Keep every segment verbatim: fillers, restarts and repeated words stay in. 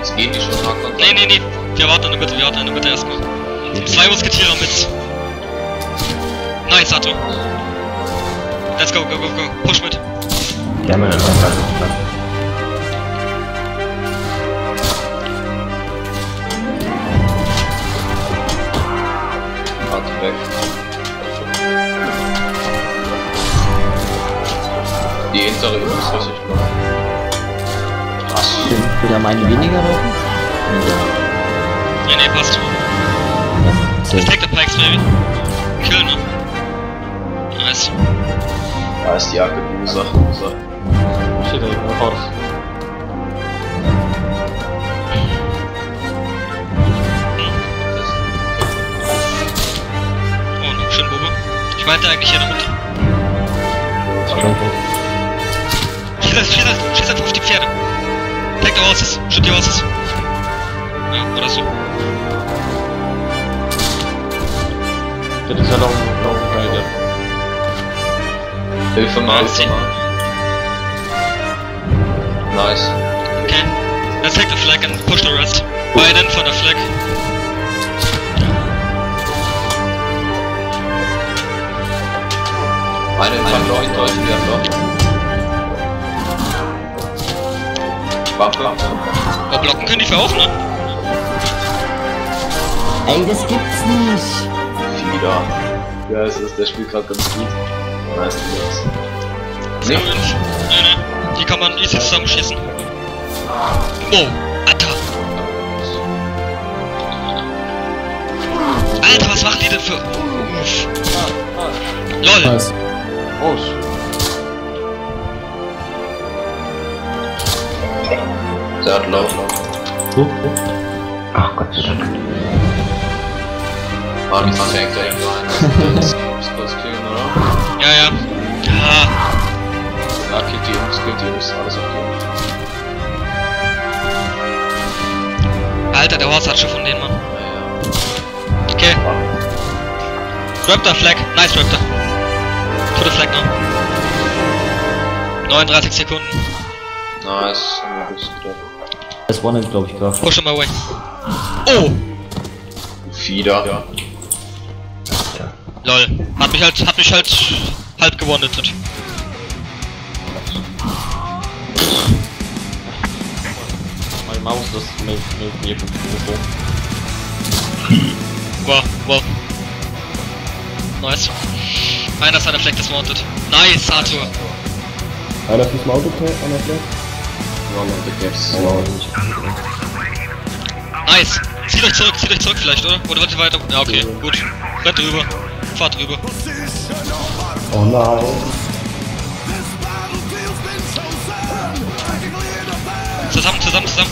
Jetzt gehen die schon nach und Nee, nee, nee. Wir warten in der Mitte, wir warten in der Mitte erstmal. Zwei Musketiere mit. Nice, Sato. Let's go, go, go, go. Push mit. Ja, meine Frage. Karte weg. Die hintere ist richtig blau. Sind wieder meine weniger laufen? Nee, nee, passt. Let's take the pikes, baby. Kill, ne? Nice. Da ist die Jacke, du Sache, Sache. Shit, ey, raus. Oh, schön, Bobo. Ich meinte eigentlich hier damit. Schieß, schieß, schieß einfach auf die Pferde. Take the horses, shoot the horses. Ja, oder so. Das ist ja noch ein Rider. Hilfe mal, Hilfe mal. Nice. Okay, let's take the flag and push the rest. Wide in von der Flag. Einen kann doch enttäuschen, die hat doch. Waffe. Aber blocken können die für auch, ne? Ey, das gibt's nicht! Wieder. Ja, es ist, der spielt gerade ganz gut. Nice, nice. Nee. Nee, nee. Die kann man easy zusammenschießen. Oh, Alter! Alter, was machen die denn für... Uff. LOL! Was? Oh, Der hat laut. Oh, oh. Ach Gott, das ist schon. Ah, die Tank direkt rein. Das ist kurz killen, oder? Ja, ja. Ja. Ja, killt die Jungs, killt die Jungs, alles okay. Alter, der Horse hat schon von denen, Mann. Ja, Okay. ja. Raptor, Flag. Nice, Raptor. To the Flag now. neununddreißig Sekunden. Nice, haben wir gut gedacht. Das one ist, glaube ich, gerade. Push him away. Oh! Fieder. Ja. Lol. Hat mich halt, hat mich halt halb gewonnen. meine Maus ist mit mir so. Wow, wow. Nice. Einer seiner Flag dismounted. Nice, Arthur. Einer fürs Mounted, einer Flag? One of the caps. Nice. Zieht euch zurück, zieht euch zurück vielleicht, oder? Oder wollt ihr weiter? Ja, okay, gut. Rennt rüber. Fahrt rüber. Oh nein. Zusammen, zusammen, zusammen.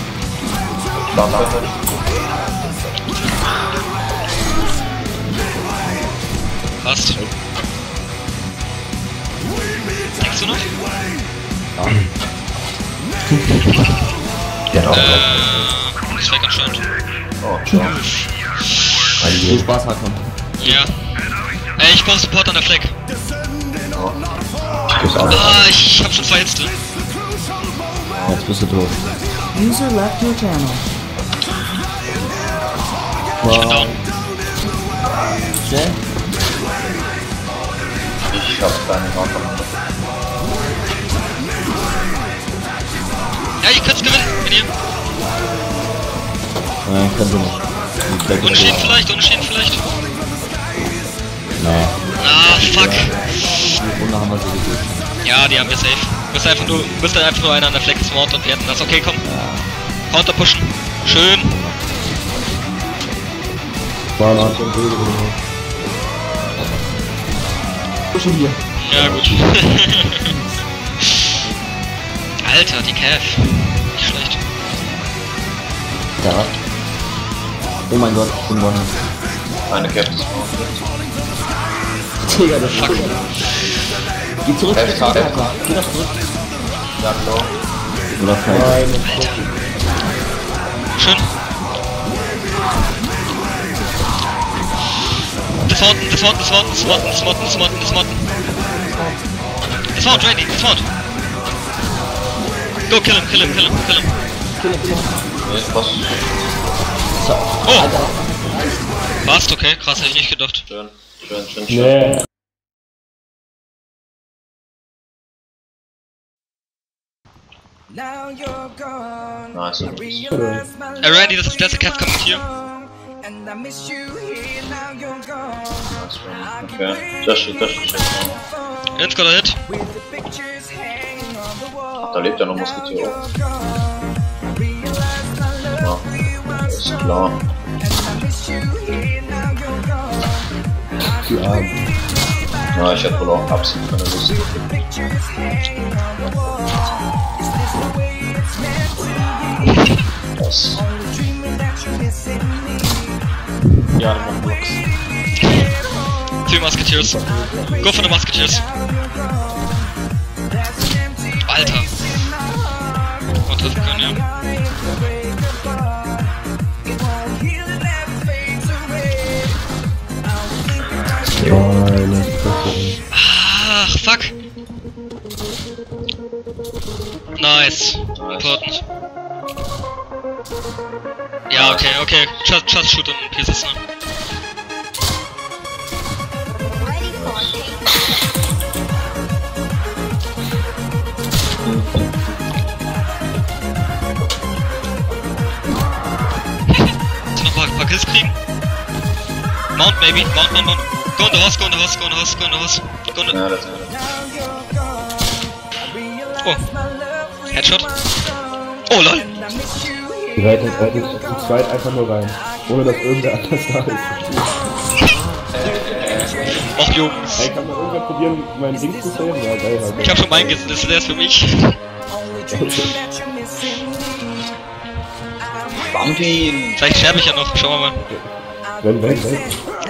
Passt. Denkst du noch? Ja. Der hat auch Äh, das wäre ganz schön. Oh, ciao. weil die viel Spaß hat, man. Ja. Ey, ich brauch Support an der Flag. Oh. Ah, ich hab schon verhitzt. Jetzt bist du tot. User left your channel. Ich bin down. Schnell. Ich hab keine Waffe. Ja, ihr könnt's gewinnen, wenn ihr. Nein, können sie nicht. Unentschieden vielleicht, unentschieden vielleicht. Nee. Ah, fuck. Die Runde haben wir so gekriegt. Ja, die haben wir safe. Müsst einfach nur, müsst dann einfach nur einer an der Flex smart und wir hätten das. Okay, komm. Ja. Counter pushen. Schön. War noch schon Bilder oder Pushen hier. Ja, gut. Alter, die Cav. Nicht schlecht. Ja. Oh mein Gott, ich bin gewonnen. Eine Caps. Digga, das Fuck. Geh zurück, Äh, geh schade. zurück, geh doch zurück. Ja, klar. Oder vielleicht. nein. Schön. Dismounten, dismounten, dismounten, dismounten, dismounten, dismounten, dismounten. Dismount, ready, dismount. Go, kill him, kill him, kill him, kill him. Nee, passt. Oh! Passt, okay, krass, hätte ich nicht gedacht. Schön, schön, schön, schön. Nee. Nice. Äh, Randy, das ist der letzte Cat kommt hier. Okay, das steht, das steht. Ins got a hit. Da lebt ja noch Musketier auch. Ja, ist klar. Die Armen. Ja, ich hätte wohl auch absolut keine Lust. Das. Ja, man blocks. Three Musketeers. Go for the Musketeers. Alter. Oh, treffen können, ja. Ach, fuck. Nice. Important. Ja, okay, okay. Just, just shoot on pieces, ne? Noch ein paar, paar Kills kriegen? Mount, maybe. Mount, mount, mount. Go in the horse, go in the horse, go in the horse, go in the horse. Go in the... Ja, das ist Oh. Headshot. Oh, lol. Die reitet reitet zu zweit einfach nur rein. Ohne dass irgendwer anders da ist. Och, Jungs. Ey, kann man irgendwer probieren, meinen Ding zu saven? Ja, geil, halt. Ich hab schon meinen gesetzt, das ist erst für mich. Bumpy! Vielleicht sterbe ich ja noch, schauen wir mal. Wenn, wenn, wenn.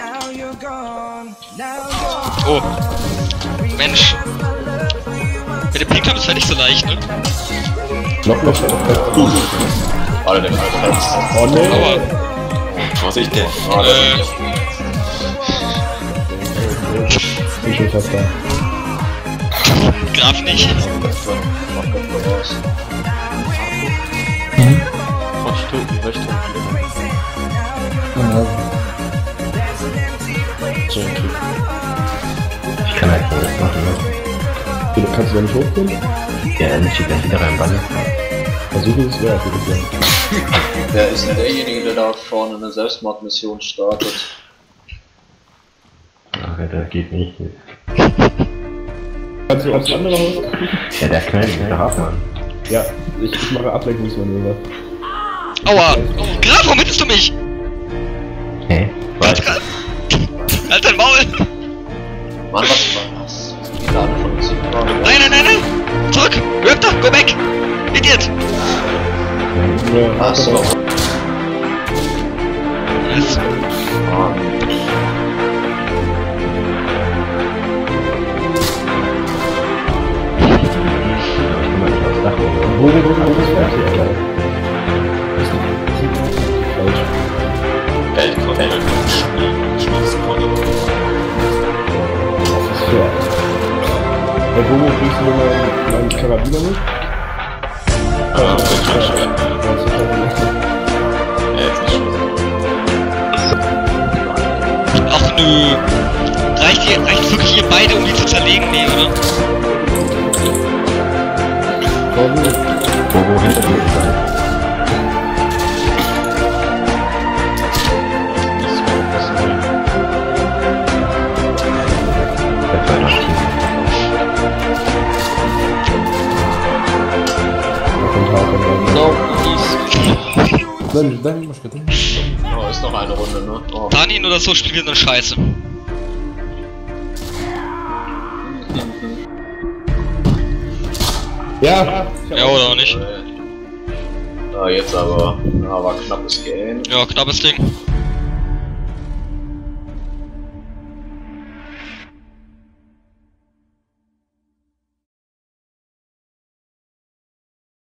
Oh. Mensch. Mit dem Pinkton ist halt nicht so leicht, ne? Noch noch schneller. Alle den Alter. Oh ne! Aua. Vorsicht, der. Äh, Ich bin fast da. Graf nicht. Von Stunden, möchte. Ich kann halt nicht machen, ne? Du kannst du da nicht hochgehen? Ja, dann muss ich gleich wieder reinballern. Versuche es wert, würde ich sagen. Wer ist denn derjenige, der da vorne eine Selbstmordmission startet? Ach, das geht nicht. Kannst du aufs andere Haus? Ja, der knallt mich doch ab, Mann. Ja, ich, ich mache Ablenkungsmanöver. Aua. Graf, warum hittest du mich? Hä? Halt, Was? halt dein Maul. Mann, was war das? Die Lade von uns. Nein, nein, nein, nein. Zurück. Raptor, go back. Idiot. Ja, Achso. Nice. Wo, wo, wo, wo ist fertig, Alter? Das ist falsch. Weltkontrolle. Schmiedskolle. Das ist fair. Hey, Bobo, bringst du mir mal meinen Karabiner mit? Ah, das ist schon schwer. Ja, das ist schon Ja, jetzt ist schon. Ach nö. Reicht ihr, reicht wirklich ihr beide, um die zu zerlegen? Nee, oder? Wo, wo hinter dir sein? Das war noch tief. No, please. Nein, nein, mach bitte. Oh, ist noch eine Runde, ne? Oh. Tanin oder so spielen wir eine Scheiße. Ja! Ja, oder auch nicht. Ja, jetzt aber. Ja, war knappes Game. Ja, knappes Ding.